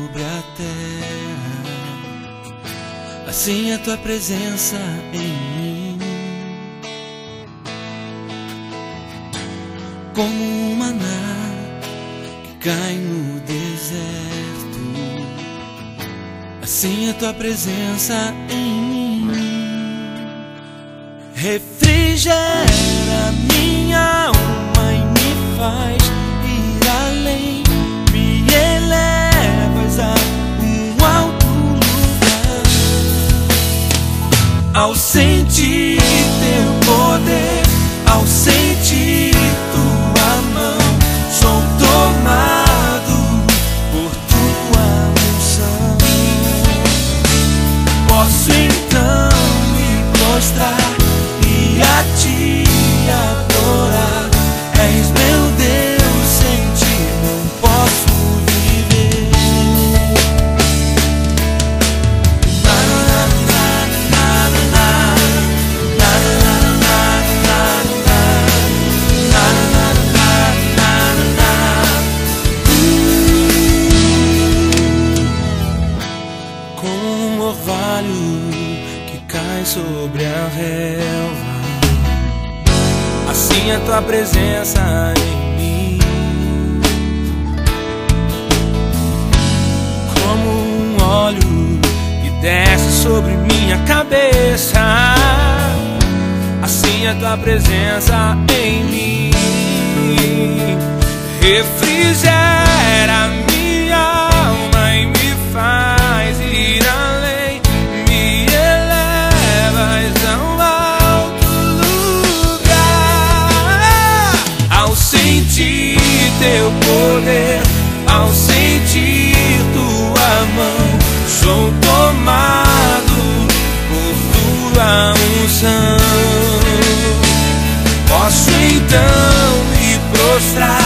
sobre a terra, assim a tua presença em mim, como um maná que cai no deserto, assim a tua presença em mim refrigera minha alma e me faz ir além, me elevas a um alto lugar. Ao sentir teu poder, ao sentir tua mão, sou tomado por tua unção. Posso então me prostrar e a ti adorar. És meu Deus, sem ti não posso viver. Como um orvalho que cai sobre a relva, assim a tua presença em mim, como um óleo que desce sobre minha cabeça, assim a tua presença em mim refrigera minha alma e me faz ir além, me elevas a um alto lugar. Ao sentir teu poder, ao sentir tua mão, sou tomado por tua unção. Posso então me prostrar